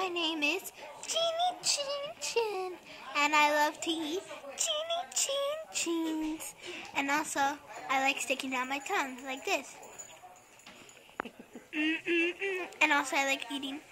my name is Jeannie Chin Chin, and I love to eat Jeannie Chin Chins. And also, I like sticking out my tongue like this. And also, I like eating